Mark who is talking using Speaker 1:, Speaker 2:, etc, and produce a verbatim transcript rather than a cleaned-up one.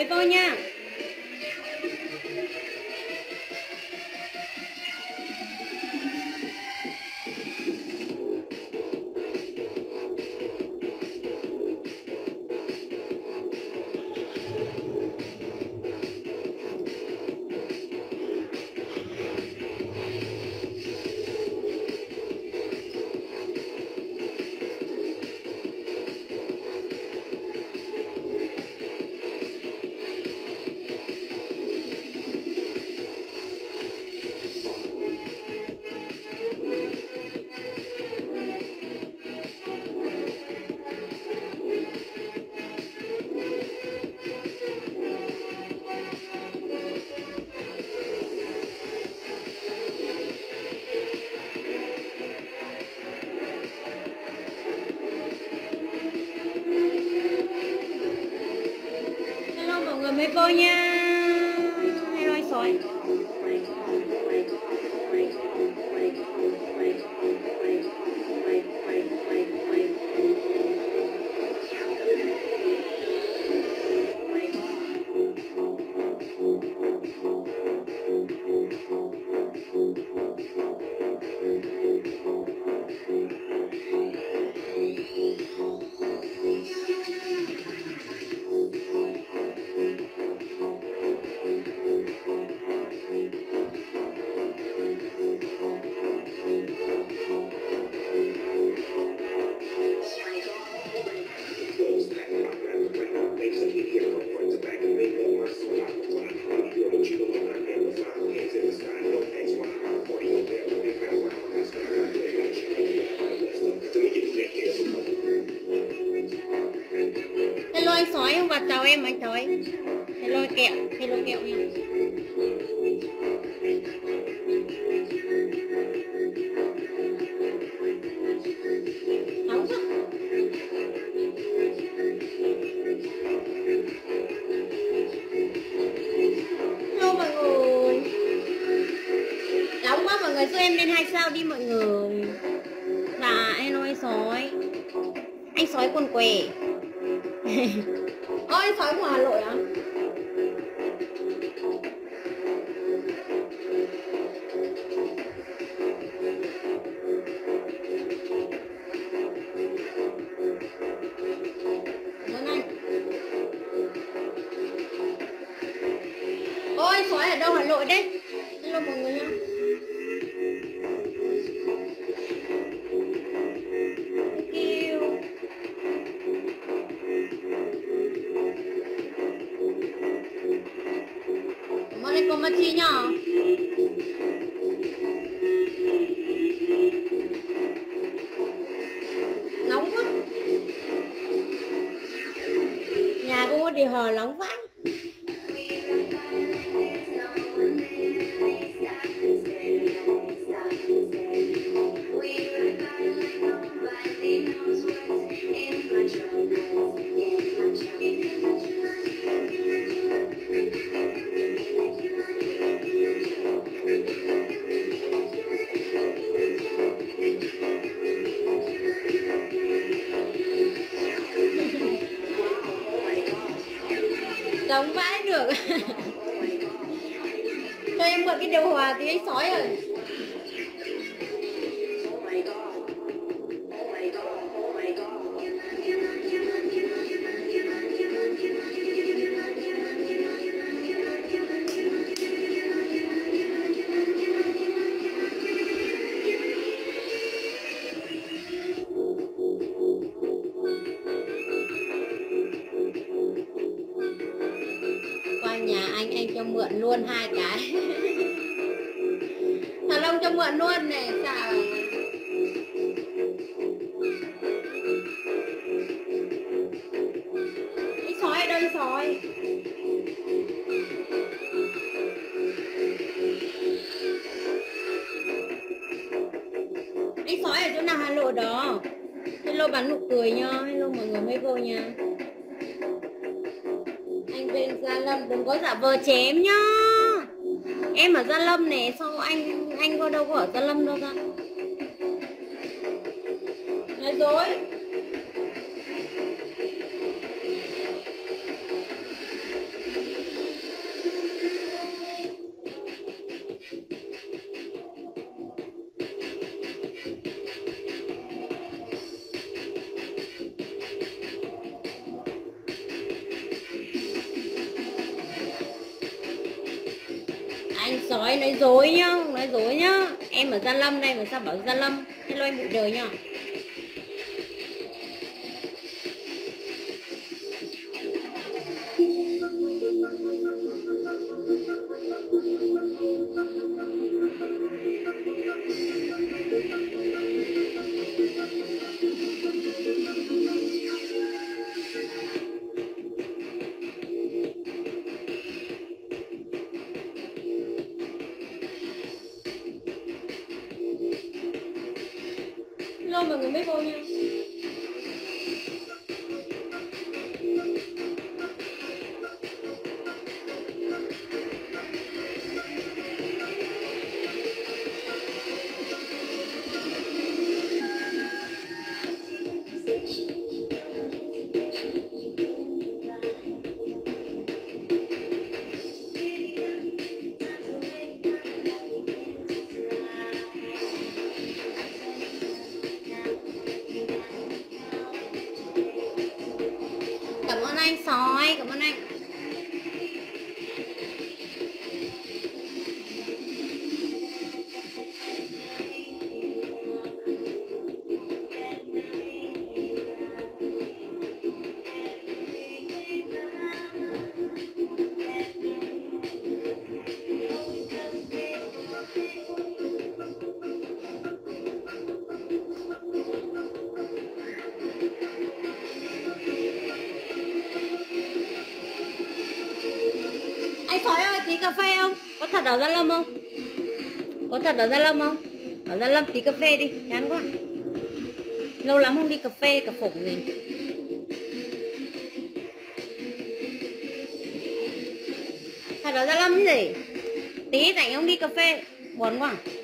Speaker 1: với tôi nha. Với cô nha. Hello anh sói. Hello anh sói không? Và chào em anh sói. Hello kẹo, hello kẹo nha. Nóng quá. Hello mọi người. Nóng quá mọi người, giúp em lên hai sao đi mọi người. Dạ hello anh sói. Anh sói quần què. Ôi anh sói của Hà Nội à? Vâng anh. Ôi anh sói ở đâu Hà Nội đấy? Hello mọi người nha. Mà chi nhá. Nóng quá. Nhà cô đi hờ nóng vãi. Đóng vãi được. Cho em mượn cái điều hòa thì anh sói rồi. Nhà anh anh cho mượn luôn hai cái. Thằng Long cho mượn luôn này sao? Anh sói ở đâu anh sói? Anh sói ở chỗ nào Hà Nội đó? Hello bắn nụ cười nha. Hello mọi người mấy cô nha. Anh bên Gia Lâm đừng có giả vờ chém nhá. Em ở Gia Lâm này, sao anh anh có đâu có ở Gia Lâm đâu ra. Nói dối. Anh sói nói dối nhá, không nói dối nhá. Em ở Gia Lâm đây mà sao bảo Gia Lâm. Hello anh bụi đời nhá. Hello mọi người mới vô nha. Cảm ơn anh sói, cảm ơn anh. Anh sói ơi, tí cà phê không? Có thật ở Gia Lâm không? Có thật ở Gia Lâm không? Ở Gia Lâm tí cà phê đi, chán quá. Lâu lắm không đi cà phê, cà phủng gì. Thật ở Gia Lâm gì? Tí rảnh không đi cà phê, buồn quá.